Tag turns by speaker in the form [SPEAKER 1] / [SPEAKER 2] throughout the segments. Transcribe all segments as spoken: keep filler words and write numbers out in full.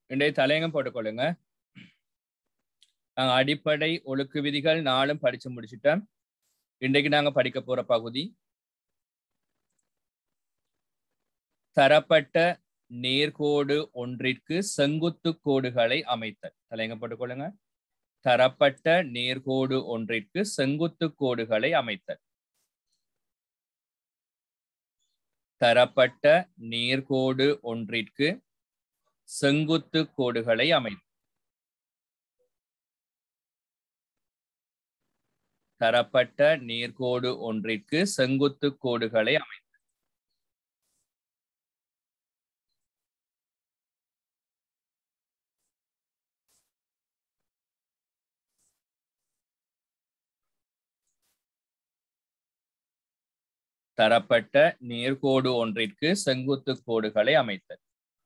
[SPEAKER 1] இன்றைய தலையங்கம் போட்டுக்கொள்ளுங்க. நாங்கள் அடிப்படை ஒழுக்கு விதிகள் நாளும் படிச்சு முடிச்சுட்டோம். இன்றைக்கு நாங்க படிக்க போற பகுதி தரப்பட்ட நேர்கோடு ஒன்றிற்கு செங்குத்து கோடுகளை அமைத்தல். தலையங்கம் போட்டுக்கொள்ளுங்க. தரப்பட்ட நேர்கோடு ஒன்றிற்கு செங்குத்து கோடுகளை அமைத்தல். தரப்பட்ட நேர்கோடு ஒன்றிற்கு செங்குத்து கோடுகளை அமைத்தல். தரப்பட்ட நேர்கோடு ஒன்றிற்கு செங்குத்து கோடுகளை அமைத்தல். தரப்பட்ட நேர்கோடு ஒன்றிற்கு செங்குத்து கோடுகளை அமைத்தல்.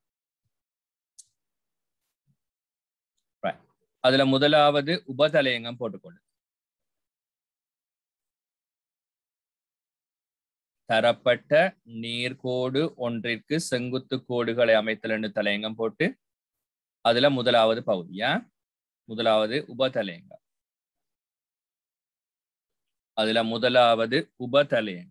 [SPEAKER 1] அதுல முதலாவது உபதலையங்கம் போட்டுக்கொள்ளு. தரப்பட்ட நேர்கோடு ஒன்றிற்கு செங்குத்து கோடுகளை அமைத்தல் என்று தலையங்கம் போட்டு அதுல முதலாவது பகுதியா முதலாவது உபதலையங்கம். அதுல முதலாவது உபதலையங்கம்.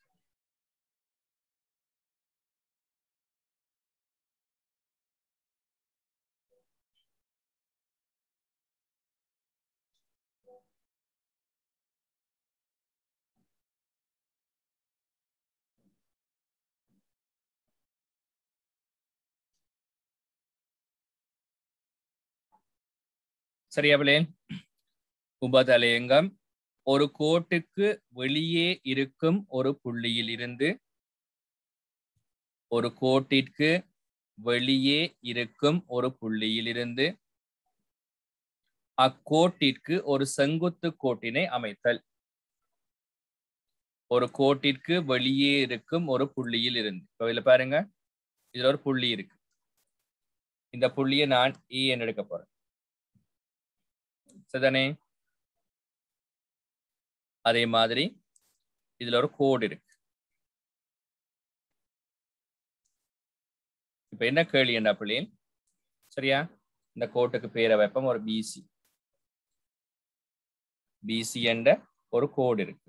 [SPEAKER 1] சரியா பிள்ளைகள்? உபதலையங்கம் ஒரு கோட்டுக்கு வெளியே இருக்கும் ஒரு புள்ளியில் இருந்து ஒரு கோட்டிற்கு வெளியே இருக்கும் ஒரு புள்ளியில் இருந்து அக்கோட்டிற்கு ஒரு செங்குத்து கோட்டினை அமைத்தல். ஒரு கோட்டிற்கு வெளியே இருக்கும் ஒரு புள்ளியில் இருந்து இதுல பாருங்க, இதுல ஒரு புள்ளி இருக்கு. இந்த புள்ளியை நான் E என்று எடுக்க போறேன். சரிதானே? அதே மாதிரி இதுல ஒரு கோடு இருக்கு. இப்ப என்ன கேள்வி என்ன பிள்ளைகள்? சரியா? இந்த கோட்டுக்கு பேரை வைப்போம் ஒரு பிசி. பிசி என்ற ஒரு கோடு இருக்கு.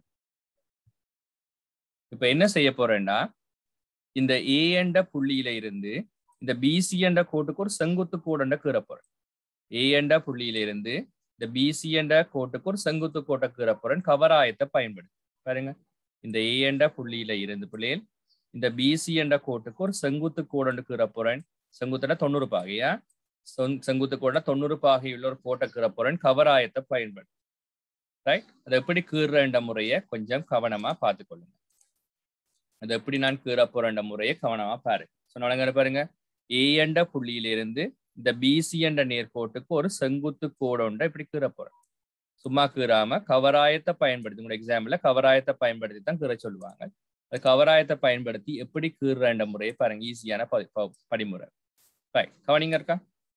[SPEAKER 1] இப்ப என்ன செய்ய போறேன்னா, இந்த ஏ என்ற புள்ளியில இருந்து இந்த பிசி என்ற கோட்டுக்கு ஒரு செங்குத்து கோடு கீற போறேன். ஏ என்ற புள்ளியில இருந்து இந்த பிசி என்ற கோட்டுக்கு ஒரு செங்குத்து கோட்டை கீற போறேன். கவராயத்தை பயன்படுத்தி பாருங்க. இந்த ஏ என்ற புள்ளியில இருந்து பிள்ளைகள் இந்த பிசி என்ற கோட்டுக்கு ஒரு செங்குத்து கோடு கீற போறேன். செங்குத்துனா தொண்ணூறு பாகையா? செங்குத்து கோடுனா தொண்ணூறு பாகை உள்ள ஒரு கோட்டை கீற போறேன். கவராயத்தை பயன்படுத்தி ரைட். அதை எப்படி கீறுற முறையை கொஞ்சம் கவனமா பார்த்துக்கொள்ளுங்க. அது எப்படி நான் கீற போற முறையை கவனமா பாருங்க. சொன்னாங்க பாருங்க, ஏ என்ற புள்ளியிலிருந்து இந்த பிசி என்ற நேர்கோட்டுக்கு ஒரு செங்குத்து கோடு ஒன்றை இப்படி கீற போறேன். சும்மா கீறாம கவராயத்தை பயன்படுத்தி, உங்களோட எக்ஸாம்பிள்ல கவராயத்தை பயன்படுத்தி தான் கீற சொல்லுவாங்க. அது கவராயத்தை பயன்படுத்தி எப்படி கீறுற முறையை பாருங்க. ஈஸியான படிமுறை. ரைட், கவனிங்க இருக்கா?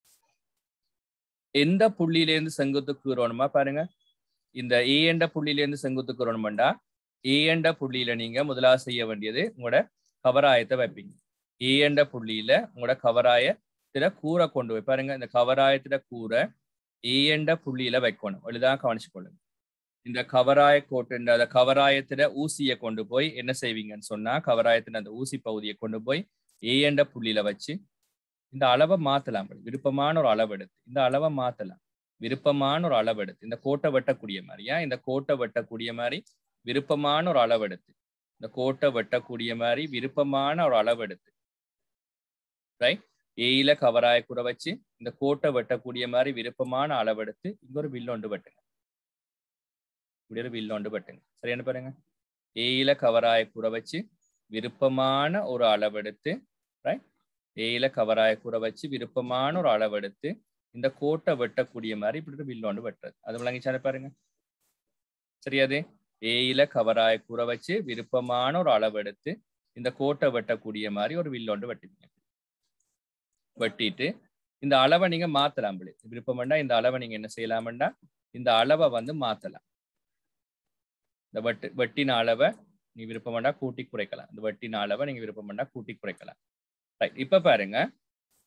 [SPEAKER 1] எந்த புள்ளியிலேருந்து செங்குத்து கீறணுமா பாருங்க. இந்த ஏ என்ற புள்ளியிலேருந்து செங்குத்து கீறணும்டா ஏ என்ற புள்ளியில நீங்க முதலாக செய்ய வேண்டியது உங்களோட கவராயத்தை வைப்பீங்க. ஏ என்ற புள்ளியில உங்களோட கவராயத்தில கூரை கொண்டு போய் பாருங்க. இந்த கவராயத்தில கூரை ஏ என்ற புள்ளியில வைக்கணும். எளிதாக கவனிச்சு கொள்ளுங்க. இந்த கவராய கோட்டு அந்த கவராயத்தில ஊசியை கொண்டு போய் என்ன செய்வீங்கன்னு சொன்னா, கவராயத்தின் அந்த ஊசி பகுதியை கொண்டு போய் ஏ என்ற புள்ளியில வச்சு இந்த அளவை மாத்தலாம். விருப்பமான ஒரு அளவு எடுத்து இந்த அளவை மாத்தலாம். விருப்பமான ஒரு அளவு எடுத்து இந்த கோட்டை வெட்டக்கூடிய மாதிரியா இந்த கோட்டை வெட்டக்கூடிய மாதிரி விருப்பமான ஒரு அளவு எடுத்து இந்த கோட்டை வெட்டக்கூடிய மாதிரி விருப்பமான ஒரு அளவு எடுத்து ரைட். ஏயில கவராய கூட வச்சு இந்த கோட்டை வெட்டக்கூடிய மாதிரி விருப்பமான அளவு எடுத்து இங்க ஒரு வில்லொண்டு வெட்டுங்க. இப்படி ஒரு வில்லொண்டு வெட்டுங்க. சரியான பாருங்க. ஏயில கவராய கூட வச்சு விருப்பமான ஒரு அளவு எடுத்து ரைட். ஏயில கவராய கூட வச்சு விருப்பமான ஒரு அளவு எடுத்து இந்த கோட்டை வெட்டக்கூடிய மாதிரி இப்படி ஒரு வில்லொண்டு வெட்டுறது. அது விளங்கிச்சானே பாருங்க. சரியாது? ஏயில கவராய கூற வச்சு விருப்பமான ஒரு அளவு எடுத்து இந்த கோட்டை வெட்டக்கூடிய மாதிரி ஒரு வில்லொண்டு வெட்டுவீங்க. வெட்டிட்டு இந்த அளவை நீங்க மாத்தலாம். விருப்பம்டா இந்த அளவை நீங்க என்ன செய்யலாம்டா இந்த அளவை வந்து மாத்தலாம். இந்த வெட்டு வெட்டின அளவை நீ விருப்பம்டா கூட்டி குறைக்கலாம். இந்த வெட்டின அளவை நீங்க விருப்பம்டா கூட்டி குறைக்கலாம். ரைட். இப்ப பாருங்க,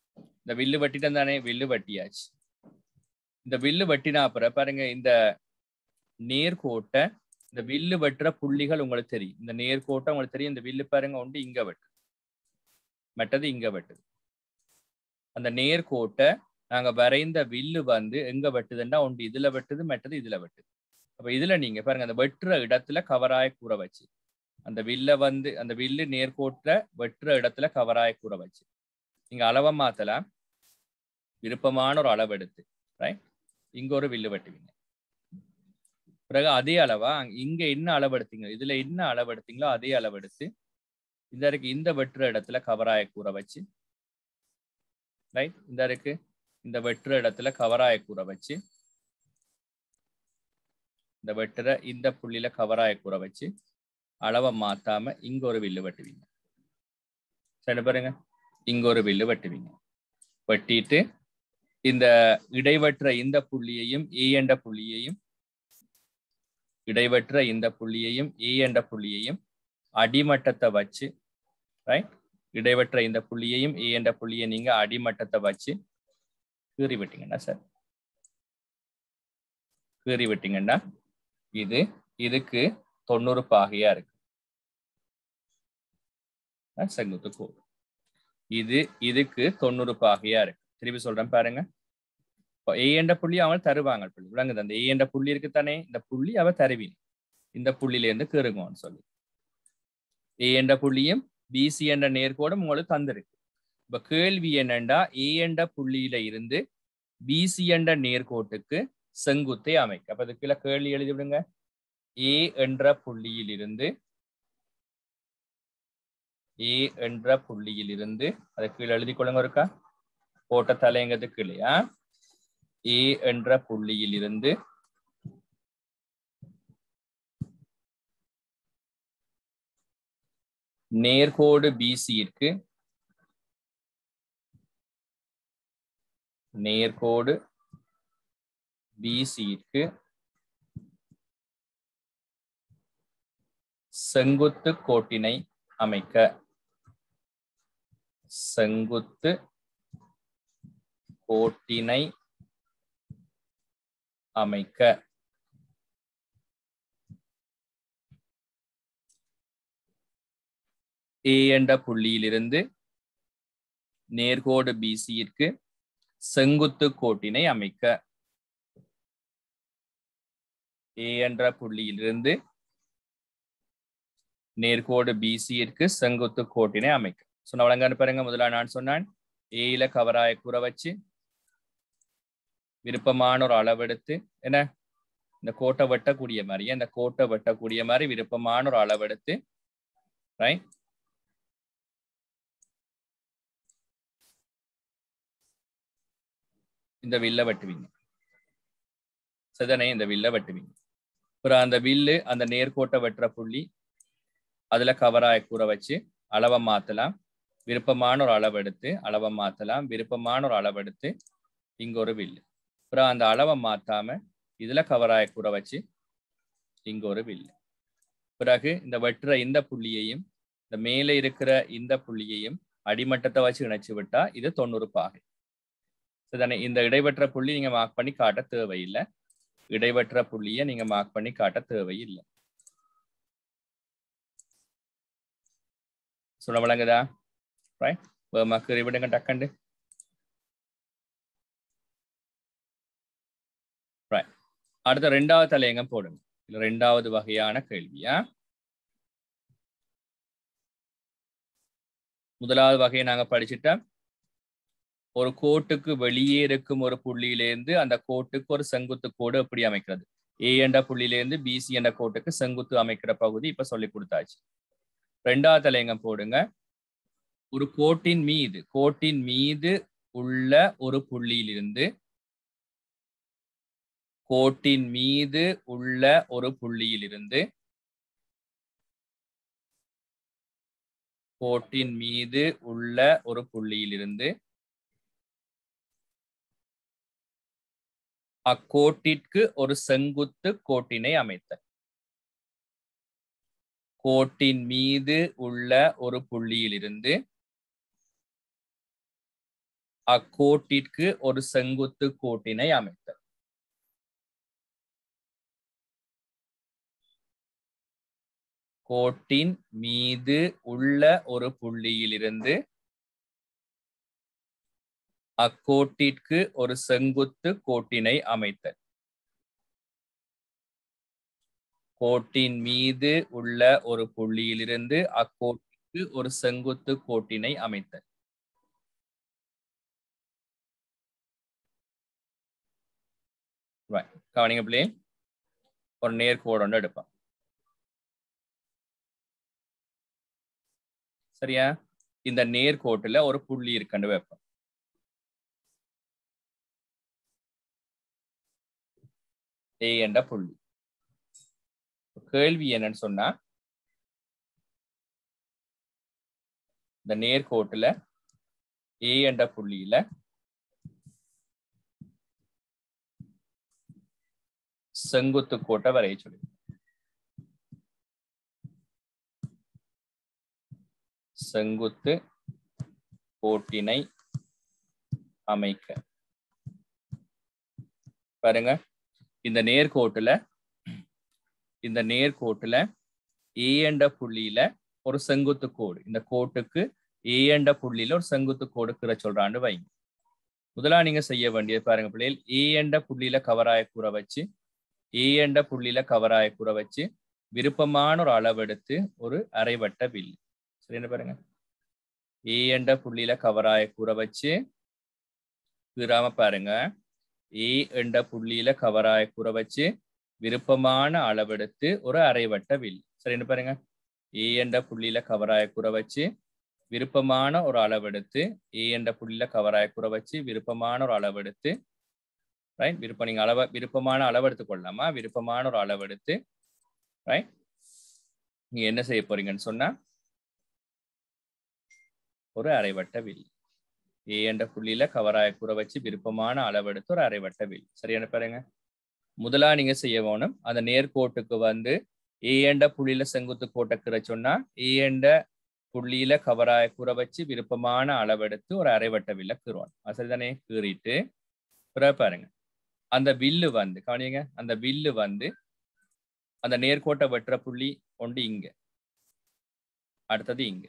[SPEAKER 1] இந்த வில்லு வெட்டிட்டேன் தானே, வில்லு வெட்டியாச்சு. இந்த வில்லு வெட்டினா அப்புறம் பாருங்க, இந்த நேர்கோட்டை இந்த வில்லு வெட்டுற புள்ளிகள் உங்களுக்கு தெரியும். இந்த நேர்கோட்டை உங்களுக்கு தெரியும். இந்த வில்லு பாருங்க ஒன்று இங்க வெட்டு, மற்றது இங்க வெட்டுது. அந்த நேர்கோட்டை நாங்க வரைந்த வில்லு வந்து எங்க வெட்டுதுன்னா ஒன்று இதுல வெட்டுது, மற்றது இதுல வெட்டுது. அப்ப இதுல நீங்க பாருங்க, அந்த வெட்டுற இடத்துல கவராய கூற வச்சு, அந்த வில்ல வந்து அந்த வில்லு நேர்கோட்டை வெட்டுற இடத்துல கவராய கூற வச்சு நீங்க அளவை மாத்தலாம். விருப்பமான ஒரு அளவு எடுத்து ரைட் இங்க ஒரு வில்லு வெட்டுவீங்க. பிறகு அதே அளவா இங்க என்ன அளவு எடுத்தீங்க, இதுல என்ன அளவு எடுத்தீங்களோ அதே அளவு எடுத்து இந்த இருக்கு இந்த வெட்டுற இடத்துல கவராய கூற வச்சு ரைட் இந்த இருக்கு இந்த வெட்டுற இடத்துல கவராய கூற வச்சு இந்த வெட்டுற இந்த புள்ளியில கவராய கூற வச்சு அளவை மாத்தாம இங்க ஒரு வில்லு வெட்டுவீங்க. சரி பாருங்க, இங்க ஒரு வில்லு வெட்டுவீங்க. வெட்டிட்டு இந்த இடைவற்ற இந்த புள்ளியையும் ஏ என்ற புள்ளியையும் இடைவற்ற இந்த புள்ளியையும் ஏ என்ற புள்ளியையும் அடிமட்டத்தை வச்சு ரைட் இடைவற்ற இந்த புள்ளியையும் ஏ என்ற புள்ளியை நீங்க அடிமட்டத்தை வச்சு கீறி விட்டீங்கன்னா சார், கீறி விட்டீங்கன்னா இது இதுக்கு தொண்ணூறு பாகையா இருக்கு செங்குத்து கோடு. இது இதுக்கு தொண்ணூறு பாகையா இருக்கு. திருப்பி சொல்றேன் பாருங்க, ஏ என்ற புள்ளி அவன் தருவாங்க புள்ளி விளங்குது. அந்த ஏ என்ற புள்ளி இருக்கு தானே, இந்த புள்ளி அவ தருவீங்க இந்த புள்ளியில இருந்து கீறுங்கன்னு சொல்லி. ஏ என்ற புள்ளியும் பிசி என்ற நேர்கோடும் உங்களுக்கு தந்திருக்கு. இப்ப கேள்வி என்னண்டா, ஏ என்ற புள்ளியில இருந்து பிசி என்ற நேர்கோட்டுக்கு செங்குத்தை அமைக்க. அப்ப அதுக்குள்ள கேள்வி எழுதி விடுங்க. ஏ என்ற புள்ளியில் இருந்து ஏ என்ற புள்ளியில் இருந்து அதை கீழே எழுதி கொள்ளுங்க இருக்கா, போட்ட தலையங்கத்துக்கு இல்லையா. ஏ என்ற புள்ளியில் இருந்து நேர்கோடு பிசியிற்கு நேர்கோடு பிசியிற்கு செங்குத்து கோட்டினை அமைக்க. செங்குத்து கோட்டினை அமைக்க. ஏ என்ற புள்ளியிலிருந்து நேர்கோடு பிசியிற்கு செங்குத்து கோட்டினை அமைக்க. ஏ என்ற புள்ளியிலிருந்து நேர்கோடு பிசியிற்கு செங்குத்து கோட்டினை அமைக்க. சொன்ன வழங்கான்னு பாருங்க. முதல்ல நான் சொன்னான், ஏல கவராய கூற வச்சு விருப்பமான ஒரு அளவெடுத்து என்ன இந்த கோட்டை வெட்டக்கூடிய மாதிரியே இந்த கோட்டை வெட்டக்கூடிய மாதிரி விருப்பமான ஒரு அளவெடுத்து ரைட் இந்த வில்ல வெட்டுவீங்க. சதனை இந்த வில்ல வெட்டுவீங்க. அப்புறம் அந்த வில்லு அந்த நேர்கோட்டை வெட்டுற புள்ளி அதுல கவராய கூற வச்சு அளவை மாத்தலாம். விருப்பமான ஒரு அளவு எடுத்து அளவை மாத்தலாம். விருப்பமான ஒரு அளவு எடுத்து இங்க ஒரு வில்லு. அப்புறம் அந்த அளவை மாத்தாம இதுல கவராய கூற வச்சு இங்க ஒரு வில்லு. பிறகு இந்த வெட்டுற இந்த புள்ளியையும் இந்த மேலே இருக்கிற இந்த புள்ளியையும் அடிமட்டத்தை வச்சு இணைச்சு விட்டா இது தொண்ணூறு பாகை. சரிதானே? இந்த இடைவெற்ற புள்ளி நீங்க மார்க் பண்ணி காட்ட தேவையில்லை. இடைவெற்ற புள்ளியை நீங்க மார்க் பண்ணி காட்ட தேவையில்லை. சொல்ல வழங்குதா? ரைட், மக்கள் விடுங்க டக்கண்டு. ரைட், அடுத்த ரெண்டாவது தலையங்கம் போடுங்க. இது ரெண்டாவது வகையான கேள்வியா. முதலாவது வகையை நாங்க படிச்சுட்டா, ஒரு கோட்டுக்கு வெளியே இருக்கும் ஒரு புள்ளியிலேருந்து அந்த கோட்டுக்கு ஒரு செங்குத்து கோடு எப்படி அமைக்கிறது. ஏ என்ற புள்ளியிலேருந்து பிசி என்ற கோட்டுக்கு செங்குத்து அமைக்கிற பகுதி இப்ப சொல்லி கொடுத்தாச்சு. ரெண்டாவது தலையங்கம் போடுங்க. ஒரு கோட்டின் மீது கோட்டின் மீது உள்ள ஒரு புள்ளியிலிருந்து கோட்டின் மீது உள்ள ஒரு புள்ளியிலிருந்து கோட்டின் மீது உள்ள ஒரு புள்ளியிலிருந்து அக்கோட்டிற்கு ஒரு செங்குத்து கோட்டினை அமைத்த. கோட்டின் மீது உள்ள ஒரு புள்ளியிலிருந்து அக்கோட்டிற்கு ஒரு செங்குத்து கோட்டினை அமைத்தல். கோட்டின் மீது உள்ள ஒரு புள்ளியிலிருந்து அக்கோட்டிற்கு ஒரு செங்குத்து கோட்டினை அமைத்தல். கோட்டின் மீது உள்ள ஒரு புள்ளியிலிருந்து அக்கோட்டிற்கு ஒரு செங்குத்து கோட்டினை அமைத்தல். கவனிங்க பிள்ளை, ஒரு நேர்கோடு ஒன்று எடுப்பான். சரியா? இந்த நேர்கோட்டுல ஒரு புள்ளி இருக்கண்டு வைப்போம். ஏ என்ற புள்ளி. கேள்வி என்னன்னு சொன்னா, இந்த நேர்கோட்டுல ஏ என்ற புள்ளியில செங்குத்து கோட்டை வரைய சொல்லி. செங்குத்து கோட்டினை அமைக்க. பாருங்க, இந்த நேர்கோட்டுல இந்த நேர்கோட்டுல ஏ என்ற புள்ளியில ஒரு செங்குத்து கோடு, இந்த கோட்டுக்கு ஏ என்ற புள்ளியில ஒரு செங்குத்து கோடு கிற சொல்றான்னு வைங்க. முதலா நீங்க செய்ய வேண்டியது பாருங்க பிள்ளைகள், ஏ என்ற புள்ளியில கவராய கூற வச்சு ஏ என்ற புள்ளியில கவராய கூற வச்சு விருப்பமான ஒரு அளவெடுத்து ஒரு அரைவட்ட வில். சரி, என்ன பாருங்க, ஏ என்ற புள்ளியில கவராய கூற வச்சு கீறாம பாருங்க, ஏ என்ற புள்ளியில கவராய கூற வச்சு விருப்பமான அளவெடுத்து ஒரு அரைவட்ட வில். சரி, என்ன பாருங்க, ஏ என்ற புள்ளியில கவராய கூற வச்சு விருப்பமான ஒரு அளவெடுத்து ஏ என்ற புள்ளியில கவராய கூற வச்சு விருப்பமான ஒரு அளவெடுத்து ரைட் விருப்பம் நீங்க அளவ விருப்பமான அளவெடுத்து கொள்ளலாமா, விருப்பமான ஒரு அளவெடுத்து ரைட் நீங்க என்ன செய்ய போறீங்கன்னு சொன்னா ஒரு அரைவட்ட வில். ஏ என்ற புள்ளியில கவராய கூற வச்சு விருப்பமான அளவெடுத்து ஒரு அரைவட்ட வில். சரியான பாருங்க, முதலா நீங்க செய்ய வேணும், அந்த நேர்கோட்டுக்கு வந்து ஏ என்ற புள்ளியில செங்குத்து கோட்டை கிற சொன்னா ஏ என்ற புள்ளியில கவராய கூற வச்சு விருப்பமான அளவெடுத்து ஒரு அரைவட்ட வில்ல கீறுவோம். சரிதானே? கீறிட்டு பிறகு பாருங்க, அந்த வில்லு வந்து கவனிங்க, அந்த வில்லு வந்து அந்த நேர்கோட்டை வெட்டுற புள்ளி ஒன்று இங்க, அடுத்தது இங்க.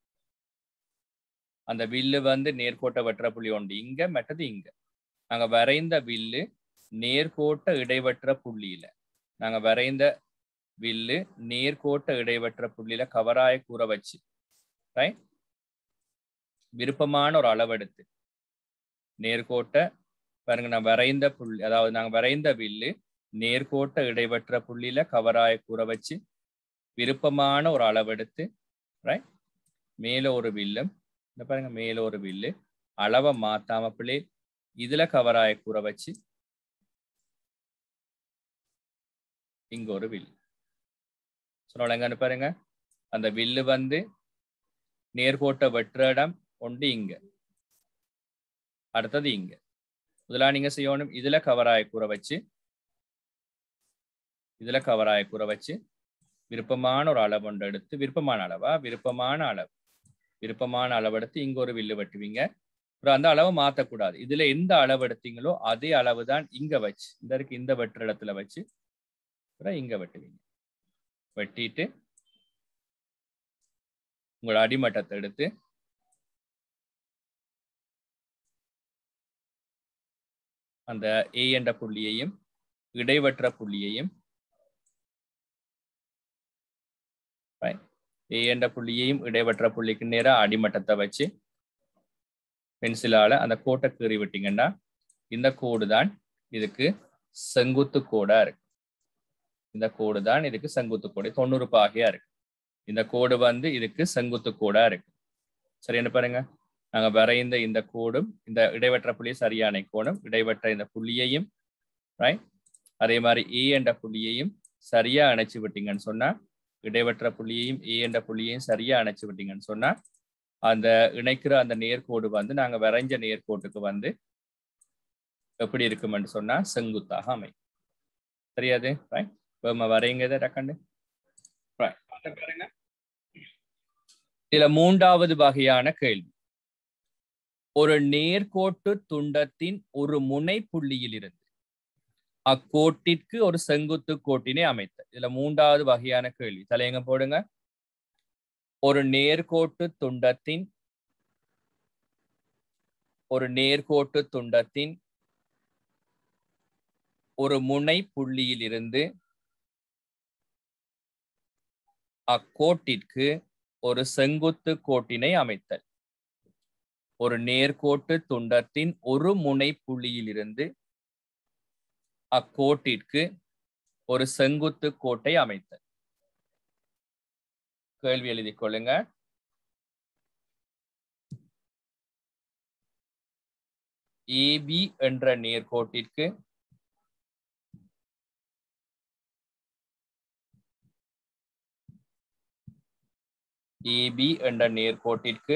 [SPEAKER 1] அந்த வில்லு வந்து நேர்கோட்டை வெட்டுற புள்ளி ஒன்று இங்க, மற்றது இங்க. நாங்க வரைந்த வில்லு நேர்கோட்ட இடைவெற்ற புள்ளியில நாங்க வரைந்த வில்லு நேர்கோட்ட இடைவெற்ற புள்ளியில கவராய கூற வச்சு ரைட் விருப்பமான ஒரு அளவெடுத்து நேர்கோட்ட பாருங்க, நான் வரைந்த புள்ளி, அதாவது நாங்க வரைந்த வில்லு நேர்கோட்ட இடைவெற்ற புள்ளியில கவராய கூற வச்சு விருப்பமான ஒரு அளவெடுத்து ரைட் மேல ஒரு வில்லும் இந்த பாருங்க, மேல ஒரு வில்லு அளவை மாத்தாம பிள்ளை இதுல கவராய கூற வச்சு இங்க ஒரு வில் சொன்னாங்க. பாருங்க, அந்த வில்லு வந்து நேர்கோட்டை வெற்ற இடம் ஒன்று இங்க, அடுத்தது இங்க. முதலாம் நீங்க செய்யணும், இதுல கவராய கூற வச்சு இதுல கவராய கூற வச்சு விருப்பமான ஒரு அளவு ஒன்று எடுத்து விருப்பமான அளவா விருப்பமான அளவு விருப்பமான அளவு எடுத்து இங்க ஒரு வில்லு வெட்டுவீங்க. அப்புறம் அந்த அளவை மாற்றக்கூடாது. இதுல எந்த அளவு எடுத்தீங்களோ அதே அளவு தான் இங்க வச்சு இந்த இருக்கு இந்த வெட்டுற இடத்துல வச்சு இங்க வெட்டுவீங்க. வெட்டிட்டு உங்களோட அடிமட்டத்தை எடுத்து அந்த ஏ என்ற புள்ளியையும் இடைவெற்ற புள்ளியையும் ஏ என்ற புள்ளியையும் இடைவெற்ற புள்ளிக்கு நேராக அடிமட்டத்தை வச்சு பென்சிலால அந்த கோட்டை கீறி விட்டீங்கன்னா இந்த கோடு தான் இதுக்கு செங்குத்து கோடா இருக்கு. இந்த கோடு தான் இதுக்கு செங்குத்து கோடு தொண்ணூறு பாகையா இருக்கு. இந்த கோடு வந்து இதுக்கு செங்குத்து கோடா இருக்கு. சரி, என்ன பாருங்க, நாங்க வரைந்த இந்த கோடும் இந்த இடைவெற்ற புள்ளி சரியான கோடும் இடைவெற்ற இந்த புள்ளியையும் ரைட் அதே மாதிரி ஏ என்ற புள்ளியையும் சரியா அணைச்சு விட்டீங்கன்னு சொன்னா இடைவெற்ற புள்ளியையும் ஏ என்ற புள்ளியையும் சரியா அணைச்சு விட்டீங்கன்னு சொன்னா அந்த இணைக்கிற அந்த நேர்கோடு வந்து நாங்க வரைஞ்ச நேர்கோட்டுக்கு வந்து எப்படி இருக்குமென்னு சொன்னா செங்குத்தாக அமை. தெரியாது ரைட் வரைங்க டக்கண்டு. இதுல மூன்றாவது வகையான கேள்வி, ஒரு நேர்கோட்டு துண்டத்தின் ஒரு முனை புள்ளியில் இருந்து அக்கோட்டிற்கு ஒரு செங்குத்து கோட்டினை அமைத்த. இதுல மூன்றாவது வகையான கேள்வி. தலையங்க போடுங்க. ஒரு நேர்கோட்டு துண்டத்தின் ஒரு நேர்கோட்டு துண்டத்தின் ஒரு முனை புள்ளியில் இருந்து அக்கோட்டிற்கு ஒரு செங்குத்து கோட்டினை அமைத்தல். ஒரு நேர்கோட்டு துண்டத்தின் ஒரு முனை புள்ளியில் இருந்து அக்கோட்டிற்கு ஒரு செங்குத்து கோட்டை அமைத்தல். கேள்வி எழுதிக் கொள்ளுங்க. ஏபி என்ற நேர்கோட்டிற்கு ஏபி என்ற நேர்கோட்டிற்கு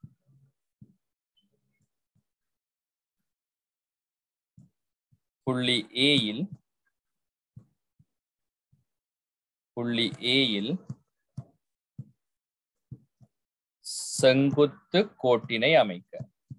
[SPEAKER 1] புள்ளி ஏயில் புள்ளி ஏயில் செங்குத்து கோட்டினை அமைக்க.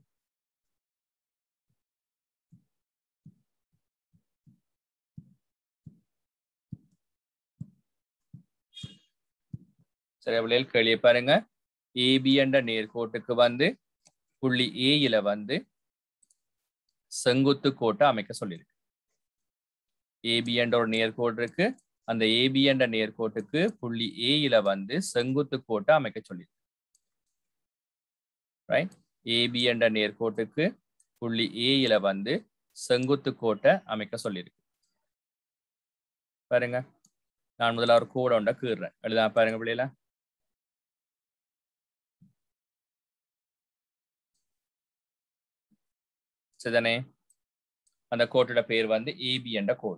[SPEAKER 1] சரி, அவ்வளவு கேள்வி பாருங்க. ஏபி என்ற நேர்கோட்டுக்கு வந்து புள்ளி ஏயில வந்து செங்குத்து கோட்டை அமைக்க சொல்லியிருக்கு. ஏபி என்ற ஒரு நேர்கோடு இருக்கு. அந்த ஏபி என்ற நேர்கோட்டுக்கு புள்ளி ஏயில வந்து செங்குத்து கோட்டை அமைக்க சொல்லியிருக்கு. ரைட்? ஏபி என்ற நேர்கோட்டுக்கு புள்ளி ஏயில வந்து செங்குத்து கோட்டை அமைக்க சொல்லியிருக்கு. பாருங்க, நான் முதல்ல ஒரு கோடை ஒன்றை கீறுறேன். எழுதா பாருங்க பிள்ளைல. சரிதானே? அந்த கோட்டோட பேர் வந்து ஏபி என்ற கோடு.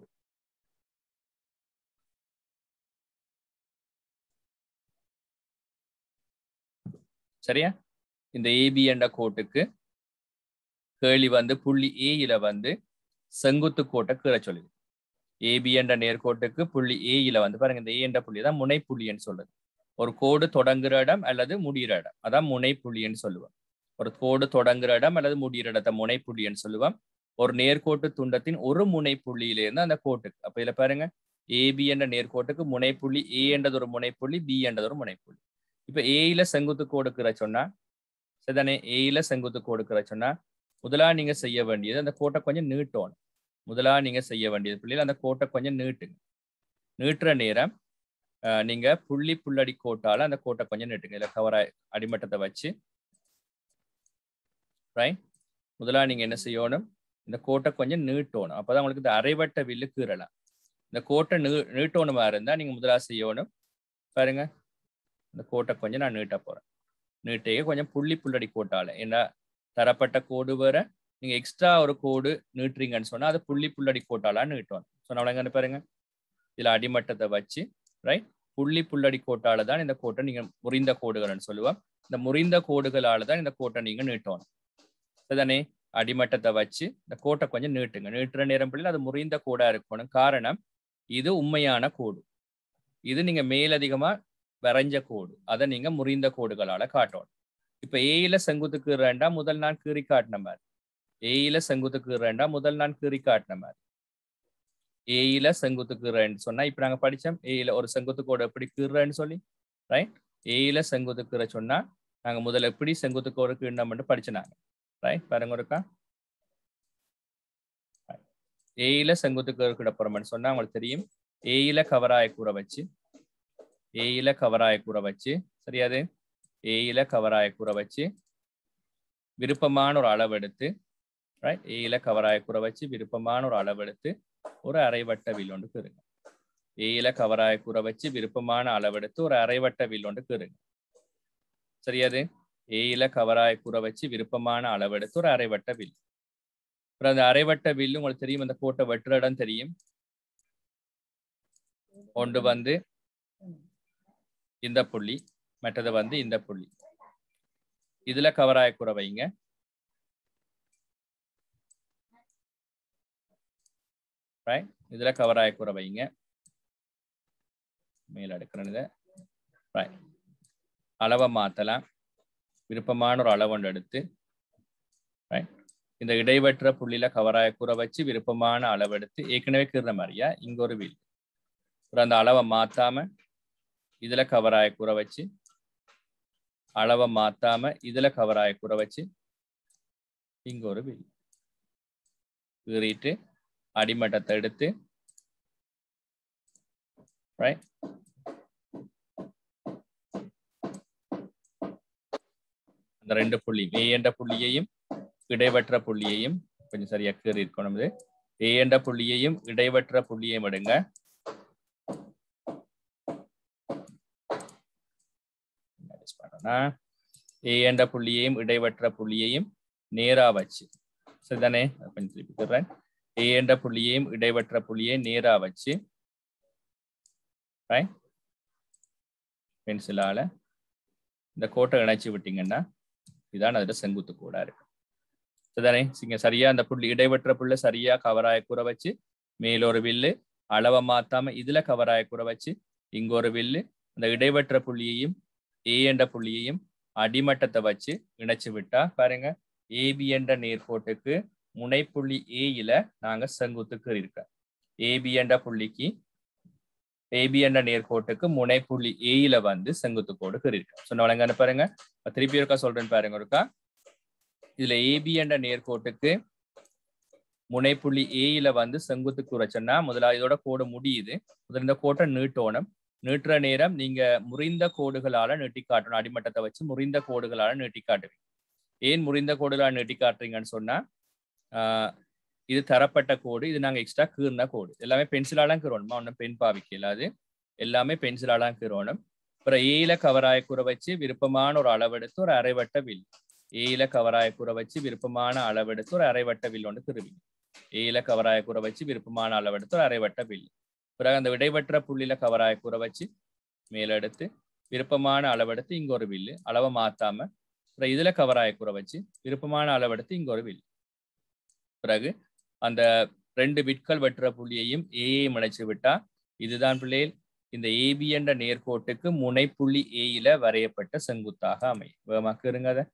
[SPEAKER 1] சரியா? இந்த ஏபி என்ற கோட்டுக்கு கேள்வி வந்து புள்ளி ஏயில வந்து செங்குத்து கோட்டை கீற சொல்லுது. ஏபி என்ற நேர்கோட்டுக்கு புள்ளி ஏயில வந்து பாருங்க, இந்த ஏ என்ற புள்ளி தான் முனை புள்ளின்னு சொல்லுது. ஒரு கோடு தொடங்குற இடம் அல்லது முடிகிற இடம், அதான் முனை புள்ளின்னு சொல்லுவோம். ஒரு கோடு தொடங்குற இடம் அல்லது முடிகிற இடத்தை முனை புள்ளின்னு சொல்லுவோம். ஒரு நேர்கோட்டு துண்டத்தின் ஒரு முனை புள்ளியிலிருந்து அந்த கோட்டுக்கு, அப்ப இதுல பாருங்க, ஏபி என்ற நேர்கோட்டுக்கு முனைப்புள்ளி ஏ என்றது ஒரு முனைப்புள்ளி, பி என்றது ஒரு முனைப்புள்ளி. இப்ப ஏயில செங்குத்து கோடுக்கிற சொன்னா சரிதானே? ஏயில செங்குத்து கோடுக்கிற சொன்னா முதலா நீங்க செய்ய வேண்டியது அந்த கோட்டை கொஞ்சம் நீட்டணும். முதலா நீங்க செய்ய வேண்டியது பிள்ளைகள் அந்த கோட்டை கொஞ்சம் நீட்டுங்க. நீட்டுற நேரம் நீங்க புள்ளி புள்ளடி கோட்டால அந்த கோட்டை கொஞ்சம் நீட்டுங்க. இல்ல கவர அடிமட்டத்தை வச்சு ரைட். முதலா நீங்க என்ன செய்யணும், இந்த கோட்டை கொஞ்சம் நீட்டணும். அப்பதான் உங்களுக்கு இந்த அரைவட்ட வில்லு கீறலாம். இந்த கோட்டை நீ நீட்டணுமா இருந்தா நீங்க முதலா செய்யணும். பாருங்க, இந்த கோட்டை கொஞ்சம் நான் நீட்ட போறேன். நீட்டையே கொஞ்சம் புள்ளி புள்ளடி கோட்டால, ஏன்னா தரப்பட்ட கோடு வேற, நீங்க எக்ஸ்ட்ரா ஒரு கோடு நீட்டுறீங்கன்னு சொன்னா அது புள்ளி புள்ளடி கோட்டால நீட்டணும். சொன்னவங்க பாருங்க, இதுல அடிமட்டத்தை வச்சு ரைட், புள்ளி புள்ளடி கோட்டால தான் இந்த கோட்டை நீங்க முறிந்த கோடுகள்னு சொல்லுவோம். இந்த முறிந்த கோடுகளால தான் இந்த கோட்டை நீங்க நீட்டணும். சரிதானே? அடிமட்டத்தை வச்சு இந்த கோட்டை கொஞ்சம் நீட்டுங்க. நீட்டுற நேரம் பிள்ளை அது முறிந்த கோடா இருக்கணும். காரணம், இது உண்மையான கோடு, இது நீங்க மேலதிகமா வரைஞ்ச கோடு, அதை நீங்க முறிந்த கோடுகளால காட்டணும். இப்ப ஏயில செங்குத்துக்கு ரெண்டா முதல் நான் கீறி காட்டின மாதிரி, ஏயில செங்குத்துக்கு ரெண்டா முதல் நான் கீறி காட்டின மாதிரி, ஏயில செங்குத்துக்கு ரெண்டு சொன்னா இப்ப நாங்க படிச்சோம் ஏயில ஒரு செங்குத்து கோடு எப்படி கீறன்னு சொல்லி ரைட். ஏயில செங்குத்துக்கு சொன்னா நாங்க முதல்ல எப்படி செங்குத்து கோடு கீழ் படிச்சுனாங்க ரைட். பாருங்க இருக்கா, ஏயில செங்குத்துக்கு கிடப்புறம்னு சொன்னா உங்களுக்கு தெரியும், ஏயில கவராய கூற வச்சு ஏயில கவராய கூற வச்சு சரியாது, ஏயில கவராய கூற வச்சு விருப்பமான ஒரு அளவெடுத்து ரைட், ஏயில கவராய கூற வச்சு விருப்பமான ஒரு அளவெடுத்து ஒரு அரைவட்ட வில் ஒன்று கீறுங்க. ஏயில கவராய கூற வச்சு விருப்பமான அளவெடுத்து ஒரு அரைவட்ட வில் ஒன்று கீறுங்க. சரியாது? ஏயில கவராய கூற வச்சு விருப்பமான அளவெடுத்து ஒரு அரைவட்ட வில். அப்புறம் அந்த அரைவட்ட வில் உங்களுக்கு தெரியும், அந்த கோட்டை வெட்டுற இடம் தெரியும். ஒன்று வந்து இந்த புள்ளி, மற்றது வந்து இந்த புள்ளி. இதுல கவராய கூற வைங்க. ரைட், இதுல கவராய கூற வைங்க. மேல எடுக்கிறத ரைட், அளவை மாத்தலாம். விருப்பமான ஒரு அளவு ஒன்று எடுத்து ரைட். இந்த இடைவெற்ற புள்ளியில கவராய கூற வச்சு விருப்பமான அளவெடுத்து ஏற்கனவே கீற மாதிரியா இங்க ஒரு வில் அந்த அளவை மாத்தாம இதுல கவராய கூற வச்சு அளவை மாத்தாம இதுல கவராய கூற வச்சு இங்க ஒரு வில் கீறிட்டு அடிமட்டத்தை எடுத்து ரைட் அந்த ரெண்டு புள்ளி ஏ என்ற புள்ளியையும் இடைவெற்ற புள்ளியையும் கொஞ்சம் சரியா கீறி இருக்கணும். இது ஏ என்ற புள்ளியையும் இடைவெற்ற புள்ளியையும் எடுங்க. ஏ என்ற புள்ளியையும் இடைவெற்ற புள்ளியையும் நேரா வச்சு சரிதானே கொஞ்சம் திருப்பி தர்றேன். ஏ என்ற புள்ளியையும் இடைவெற்ற புள்ளியை நேரா வச்சு பென்சிலால இந்த கோட்டை இணைச்சு விட்டீங்கன்னா இதான் அதுல செங்குத்து கோடா இருக்கு சரிதானே. இங்க சரியா அந்த புள்ளி இடைவெற்ற புள்ளி சரியா கவராய கூற வச்சு மேலொரு வில்லு அளவை மாத்தாம இதுல கவராய கூற வச்சு இங்க ஒரு வில்லு அந்த இடைவெற்ற புள்ளியையும் ஏ என்ற புள்ளியையும் அடிமட்டத்தை வச்சு இணைச்சு விட்டா பாருங்க ஏபி என்ற நேர்கோட்டுக்கு முனைப்புள்ளி ஏயில நாங்க செங்குத்துக்கு இருக்க ஏபி என்ற புள்ளிக்கு ஏபி என்ற நேர்கோட்டுக்கு முனைப்புள்ளி ஏயில வந்து செங்குத்து கோடு இருக்கு சொன்ன பாருங்க. திருப்பி இருக்கா சொல்றேன்னு பாருங்க இருக்கா. இதுல ஏபி என்ற நேர்கோட்டுக்கு முனைப்புள்ளி ஏயில வந்து செங்குத்துக்கு வச்சோன்னா முதலாவது இதோட கோடு முடியுது. முதல்ல இந்த கோட்டை நீட்டோணும். நீட்டுற நேரம் நீங்க முறிந்த கோடுகளால நீட்டி காட்டணும். அடிமட்டத்தை வச்சு முறிந்த கோடுகளால நீட்டி காட்டுவீங்க. ஏன் முறிந்த கோடுகளால் நீட்டி காட்டுறீங்கன்னு சொன்னா ஆஹ் இது தரப்பட்ட கோடு, இது நாங்க எக்ஸ்ட்ரா கீர்ன கோடு. எல்லாமே பென்சிலாலாம் கீறணுமா, ஒன்றும் பென் பாவிக்கல, அது எல்லாமே பென்சிலாலாம் கீறணும். அப்புறம் ஏயில கவராய கூற வச்சு விருப்பமான ஒரு அளவெடுத்து ஒரு அரைவட்ட வில் ஏயில கவராய கூற வச்சு விருப்பமான அளவெடுத்து ஒரு அரைவட்ட வில் ஒன்று கீறுவீங்க. ஏயில கவராய கூற வச்சு விருப்பமான அளவெடுத்து ஒரு அரைவட்ட வில். பிறகு அந்த இடைவெற்ற புள்ளியில கவராய கூற வச்சு மேலெடுத்து விருப்பமான அளவெடுத்து இங்க ஒரு வில்லு அளவை மாத்தாம அப்புறம் இதுல கவராய கூற வச்சு விருப்பமான அளவெடுத்து இங்க ஒரு வில். பிறகு அந்த ரெண்டு விட்கள் வெட்டுற புள்ளியையும் ஏயையும் இணைச்சு விட்டா இதுதான் பிள்ளைகள் இந்த ஏபி என்ற நேர்கோட்டுக்கு முனைப்புள்ளி ஏயில வரையப்பட்ட செங்குத்தாக அமையும். வேகமாக்குங்க அத.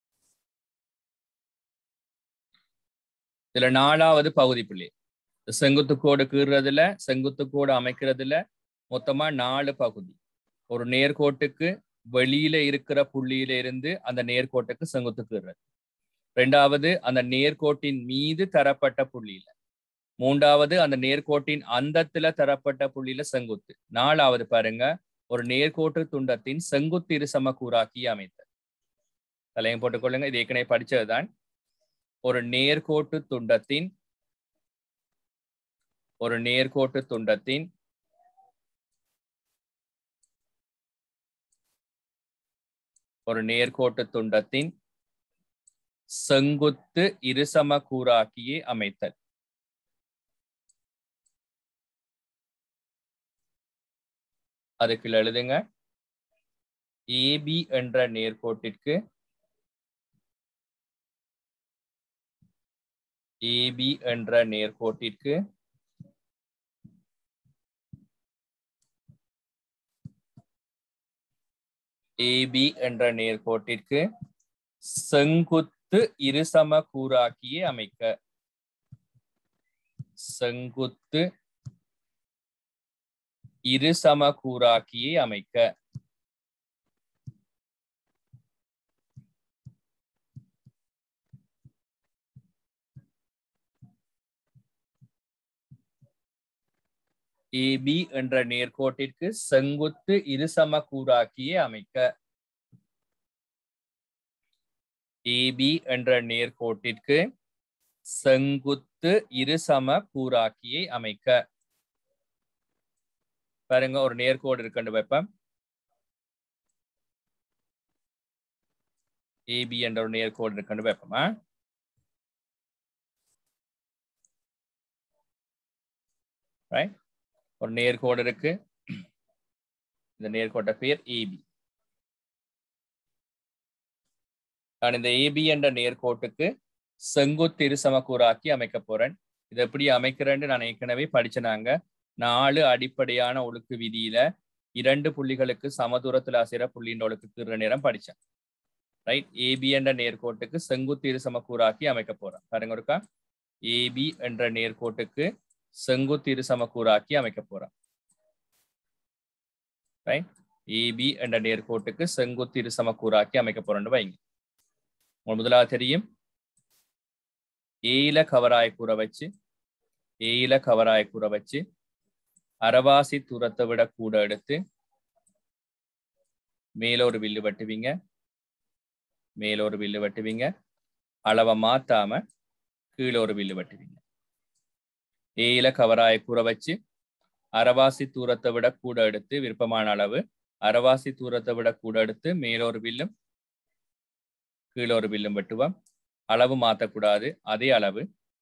[SPEAKER 1] இதுல நாலாவது பகுதி பிள்ளை செங்குத்து கோடு கீறுறதுல செங்குத்து கோடு அமைக்கிறதுல மொத்தமா நாலு பகுதி. ஒரு நேர்கோட்டுக்கு வெளியில இருக்கிற புள்ளியில இருந்து அந்த நேர்கோட்டுக்கு செங்குத்து கீறுறது. ரெண்டாவது அந்த நேர்கோட்டின் மீது தரப்பட்ட புள்ளியில. மூன்றாவது அந்த நேர்கோட்டின் அந்தத்துல தரப்பட்ட புள்ளியில செங்குத்து. நாலாவது பாருங்க ஒரு நேர்கோட்டு துண்டத்தின் செங்குத்து இருசம கூறாக்கி அமைத்தல். தலையும் போட்டுக்கொள்ளுங்க, இது ஏற்கனவே படிச்சதுதான். ஒரு நேர்கோட்டு துண்டத்தின் ஒரு நேர்கோட்டு துண்டத்தின் ஒரு நேர்கோட்டு துண்டத்தின் செங்குத்து இருசம கூறாக்கியே அமைத்தல். அதுக்கு எழுதுங்க ஏபி என்ற நேர்கோட்டிற்கு ஏபி என்ற நேர்கோட்டிற்கு ஏபி என்ற நேர்கோட்டிற்கு செங்குத்து இருசம கூறாக்கியே அமைக்க. செங்குத்து இருசம கூறாக்கியே அமைக்க. ஏபி என்ற நேர்கோட்டிற்கு செங்குத்து இருசம கூறாக்கியே அமைக்க. ஏபி என்ற நேர்கோட்டிற்கு செங்குத்து இருசம கூறாக்கியை அமைக்க. பாருங்க ஒரு நேர்கோடு இருக்குன்னு வைப்பேன். ஏபி என்ற ஒரு நேர்கோடு இருக்குன்னு வைப்போமா. ரைட், ஒரு நேர்கோடு இருக்கு. இந்த நேர்கோட்டை பேர் ஏபி. நான் இந்த ஏபி என்ற நேர்கோட்டுக்கு செங்குத்து இருசம கூறாக்கி அமைக்க போறேன். இது எப்படி அமைக்கிறேன்னு நான் ஏற்கனவே படிச்சனாங்க. நாலு அடிப்படையான ஒழுக்கு விதியில இரண்டு புள்ளிகளுக்கு சமதூரத்துல அசைற புள்ளின்ற ஒழுக்கு கீற நேரம் படிச்சேன். ரைட் ஏபி என்ற நேர்கோட்டுக்கு செங்குத்து இருசமக்கூறாக்கி அமைக்க போறோம். பாருங்க ஒருக்கா, ஏபி என்ற நேர்கோட்டுக்கு செங்குத்து இருசமக்கூறாக்கி அமைக்க போறோம். ரைட் ஏபி என்ற நேர்கோட்டுக்கு செங்குத்து இருசமக்கூறாக்கி அமைக்க போறோம்னு வைங்க. முதலாவது தெரியும், ஏயில கவராய கூற வச்சு ஏயில கவராய கூற வச்சு அரவாசி தூரத்தை விட கூட எடுத்து மேலொரு வில்லு வெட்டுவீங்க. மேலொரு வில்லு வெட்டுவீங்க. அளவை மாத்தாம கீழே ஒரு வில்லு வெட்டுவீங்க. ஏயில கவராய கூற வச்சு அரவாசி தூரத்தை விட கூட எடுத்து விருப்பமான அளவு அரவாசி தூரத்தை விட கூட எடுத்து மேலொரு வில்லும் கீழே ஒரு வில்லும் வெட்டுவோம். அளவு மாற்றக்கூடாது. அதே அளவு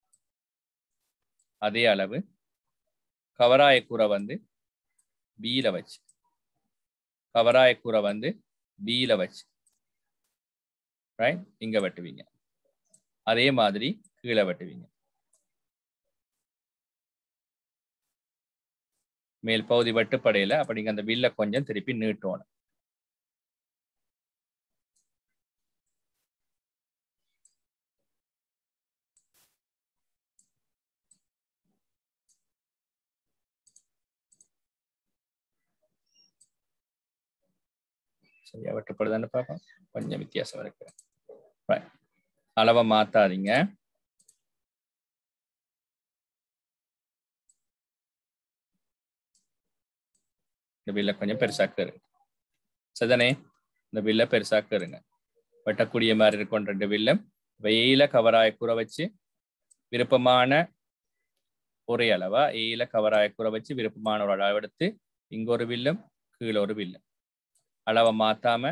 [SPEAKER 1] அதே அளவு கவராய கூரை வந்து பீல வச்சு கவராய கூரை வந்து பீல வச்சு ரைட் இங்க வெட்டுவீங்க. அதே மாதிரி கீழே வெட்டுவீங்க. மேல் பகுதி வெட்டுப்படையில அப்ப நீங்க அந்த வில்ல கொஞ்சம் திருப்பி நீட்டணும். சரியா வெட்டப்படுதான்னு பார்ப்போம். கொஞ்சம் வித்தியாசம் இருக்கு. அளவை மாத்தாதீங்க. இந்த பில்ல கொஞ்சம் பெருசாக்க இருங்க. சரிதானே? இந்த பில்ல பெருசாக்க இருங்க. வெட்டக்கூடிய மாதிரி இருக்கும் ரெண்டு வில்லும். வெயில கவராய கூற வச்சு விருப்பமான ஒரே அளவா ஏயில கவராய கூற வச்சு விருப்பமான ஒரு அளவு எடுத்து இங்க ஒரு வில்லும் கீழே ஒரு வில்லும் அளவை மாத்தாம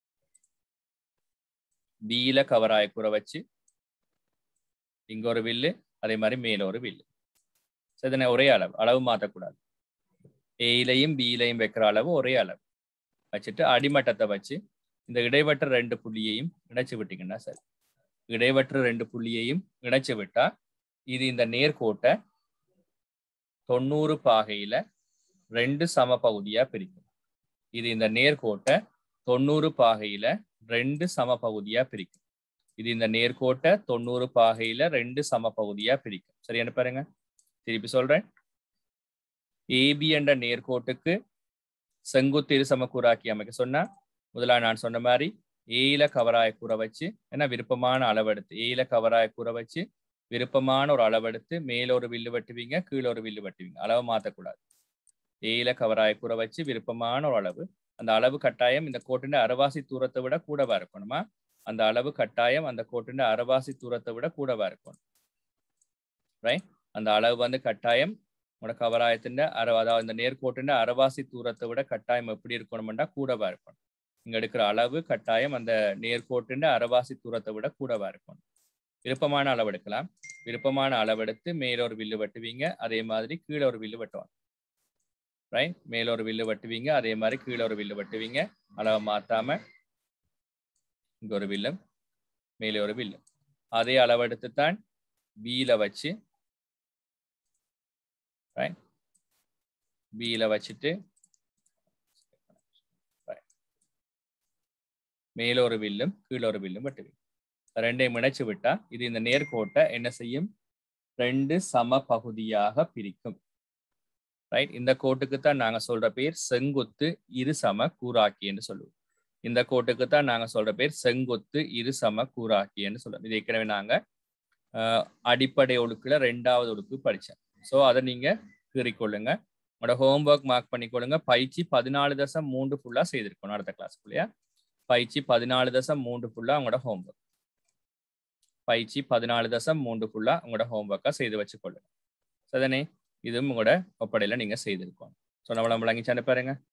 [SPEAKER 1] பீல கவராய கூற வச்சு இங்க ஒரு வில்லு அதே மாதிரி மேல ஒரு வில்லு. சரிதானே? ஒரே அளவு அளவு மாற்றக்கூடாது. ஏயிலையும் பீலையும் வைக்கிற அளவு ஒரே அளவு வச்சுட்டு அடிமட்டத்தை வச்சு இந்த இடைவெட்ட ரெண்டு புள்ளியையும் இணைச்சு விட்டீங்கன்னா சரி. இடைவெற்ற ரெண்டு புள்ளியையும் இணைச்சு விட்டா இது இந்த நேர்கோட்டை தொண்ணூறு பாகையில ரெண்டு சம பகுதியா பிரிக்கும். இது இந்த நேர்கோட்டை தொண்ணூறு பாகையில ரெண்டு சம பகுதியா பிரிக்கும். இது இந்த நேர்கோட்டை தொண்ணூறு பாகையில ரெண்டு சம பகுதியா பிரிக்கும். சரியான பாருங்க, திருப்பி சொல்றேன். ஏபி என்ற நேர்கோட்டுக்கு செங்குத்து இருசமக்கூறாக்கி அமைக்க சொன்னா முதல்ல நான் சொன்ன மாதிரி ஏயில கவராய கூற வச்சு ஏன்னா விருப்பமான அளவெடுத்து ஏயில கவராய கூற வச்சு விருப்பமான ஒரு அளவெடுத்து மேல ஒரு வில்லு வெட்டுவீங்க, கீழே ஒரு வில்லு வெட்டுவீங்க. அளவு மாற்றக்கூடாது. ஏயில கவராய கூற வச்சு விருப்பமான ஒரு அளவு. அந்த அளவு கட்டாயம் இந்த கோட்டின் அரைவாசி தூரத்தை விட கூடவா இருக்கணுமா? அந்த அளவு கட்டாயம் அந்த கோட்டின் அரைவாசி தூரத்தை விட கூடவா இருக்கணும். ரைட்? அந்த அளவு வந்து கட்டாயம் உங்களோட கவராயத்தின் அரை அதாவது இந்த நேர்கோட்டின் அரைவாசி தூரத்தை விட கட்டாயம் எப்படி இருக்கணும்னா கூடவா இருக்கணும். இங்க எடுக்கிற அளவு கட்டாயம் அந்த நேர்கோட்டின் அரைவாசி தூரத்தை விட கூடவா இருக்கணும். விருப்பமான அளவு எடுக்கலாம். விருப்பமான அளவெடுத்து மேலொரு வில்லு வெட்டுவீங்க, அதே மாதிரி கீழே ஒரு வில்லு வெட்டுவாங்க. ரைட்? மேலொரு வில்லு வெட்டுவீங்க, அதே மாதிரி கீழே ஒரு வில்லு வெட்டுவீங்க. அளவை மாத்தாம இங்க ஒரு வில்லும் மேலே ஒரு வில்லும் அதே அளவெடுத்துத்தான் பீல வச்சு பீல வச்சுட்டு மேல ஒரு வில்லும் கீழே ஒரு வில்லும் வெட்டுவீங்க. ரெண்டையும் இணைச்சு விட்டா இது இந்த நேர்கோட்டை என்ன செய்யும்? ரெண்டு சம பகுதியாக பிரிக்கும். ரைட்? இந்த கோட்டுக்கு தான் நாங்க சொல்ற பேர் செங்குத்து இரு சம கூறாக்கி என்று சொல்லுவோம். இந்த கோட்டுக்கு தான் நாங்க சொல்ற பேர் செங்குத்து இரு சம கூறாக்கி என்று சொல்லுவோம். இது ஏற்கனவே நாங்க அஹ் அடிப்படை ஒழுக்குல ரெண்டாவது ஒழுக்கு படிச்சேன். ஸோ அதை நீங்க கீறிக்கொள்ளுங்க. உங்களோட ஹோம்ஒர்க் மார்க் பண்ணிக்கொள்ளுங்க. பயிற்சி பதினாலு தசம் மூன்று ஃபுல்லா செய்திருக்கணும். அடுத்த கிளாஸ்க்குள்ளேயா பயிற்சி பதினாலு தசம் மூன்று ஃபுல்லா உங்களோட ஹோம்ஒர்க் பயிற்சி பதினாலு தசம் மூன்று ஃபுல்லா உங்களோட ஹோம்ஒர்க்கா செய்து வச்சுக்கொள்ளுங்க. சரிதானே? இதுவும் உங்களோட ஒப்படையில நீங்க செய்திருக்கோம். ஸோ நம்மள விளங்கிச்சான்னு பாருங்க.